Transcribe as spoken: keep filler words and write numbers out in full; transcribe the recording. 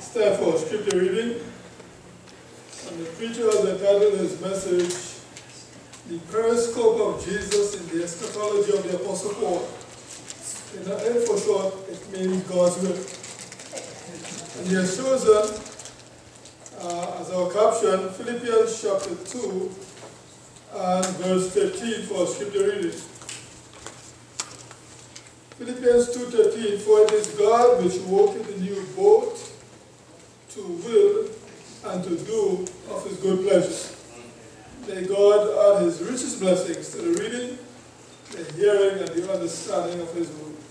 It's time for scripture reading, and the preacher has entitled his message, "The Periscope of Jesus in the Eschatology of the Apostle Paul." In the end, for short, it means God's will. And he has chosen uh, as our caption Philippians chapter two and verse thirteen for scripture reading. Philippians two thirteen, "For it is God which worketh in you both to will and to do of his good pleasure." May God add his richest blessings to the reading, the hearing, and the understanding of his word.